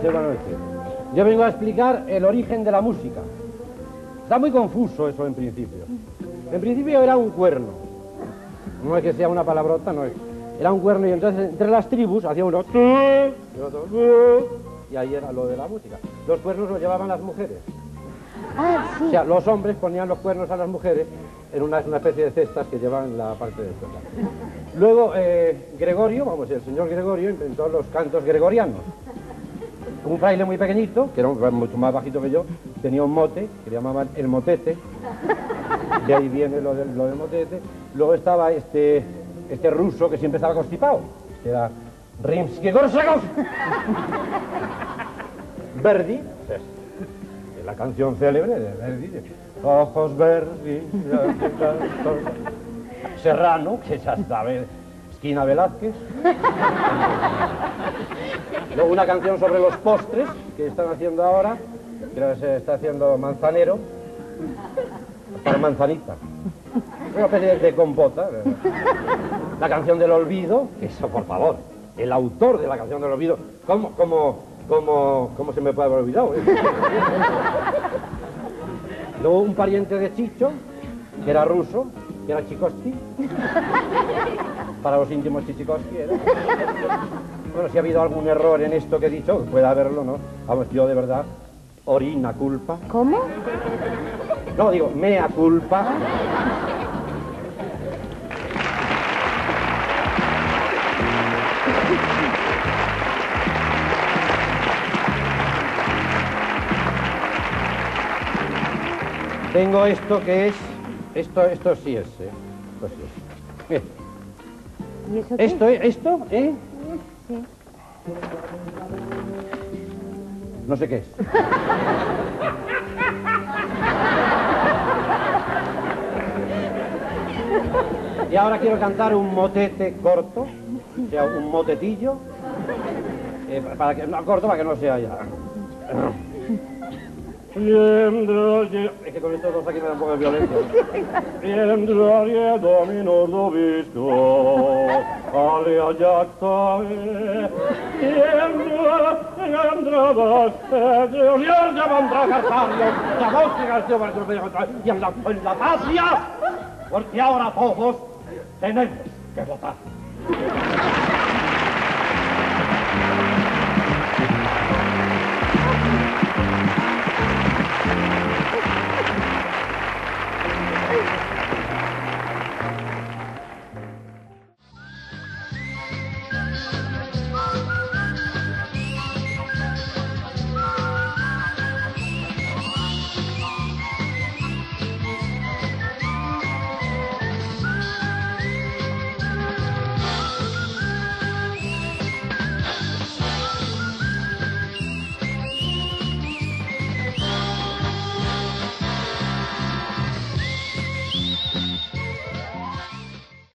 noches, buenas noches. Yo vengo a explicar el origen de la música. Está muy confuso eso en principio. En principio era un cuerno. No es que sea una palabrota, no es. Era un cuerno y entonces entre las tribus hacía uno y otro y ahí era lo de la música. Los cuernos los llevaban las mujeres. Ah, sí. O sea, los hombres ponían los cuernos a las mujeres en una especie de cestas que llevan la parte de esto. Luego Gregorio, vamos, el señor Gregorio inventó los cantos gregorianos. Un fraile muy pequeñito, que era mucho más bajito que yo, tenía un mote que le llamaban el motete. De ahí viene lo del motete. Luego estaba este ruso que siempre estaba constipado, que era Rimsky-Korsakov. Verdi, es la canción célebre de Verdi, ojos verdes. Serrano, que ya sabe, esquina Velázquez. Luego una canción sobre los postres que están haciendo ahora, creo que se está haciendo Manzanero, para Manzanita. Una especie de compota. La canción del olvido, que eso, por favor, el autor de la canción del olvido, ¿cómo se me puede haber olvidado? Luego un pariente de Chicho, que era ruso, que era Tchaikovsky. Para los íntimos Tchaikovsky era. Bueno, si ha habido algún error en esto que he dicho, puede haberlo, ¿no? Vamos, yo de verdad, orina culpa. ¿Cómo? No, digo, mea culpa. Tengo esto que es... Esto sí es, ¿eh? Esto sí es. ¿Y eso qué? Esto, ¿eh? Sí. No sé qué es. Y ahora quiero cantar un motete corto, o sea, un motetillo, para que, no, corto para que no sea ya. Es que con estos dos aquí me da un poco de violencia. En la patria, porque ahora todos tenemos que votar.